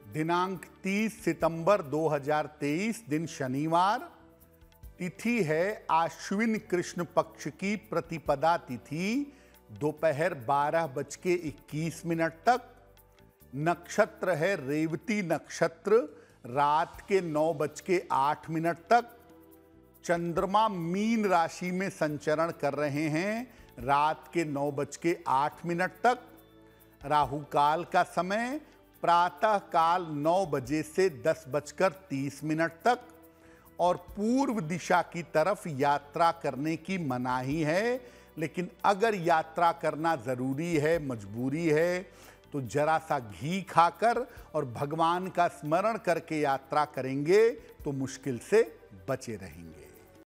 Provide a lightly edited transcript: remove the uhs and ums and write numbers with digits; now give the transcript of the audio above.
दिनांक 30 सितंबर 2023, दिन शनिवार। तिथि है आश्विन कृष्ण पक्ष की प्रतिपदा तिथि, दोपहर 12:21 तक। नक्षत्र है रेवती नक्षत्र, रात के 9:08 तक। चंद्रमा मीन राशि में संचरण कर रहे हैं, रात के 9:08 तक। राहु काल का समय प्रातः काल 9 बजे से 10:30 तक और पूर्व दिशा की तरफ यात्रा करने की मनाही है। लेकिन अगर यात्रा करना जरूरी है, मजबूरी है, तो जरा सा घी खाकर और भगवान का स्मरण करके यात्रा करेंगे तो मुश्किल से बचे रहेंगे।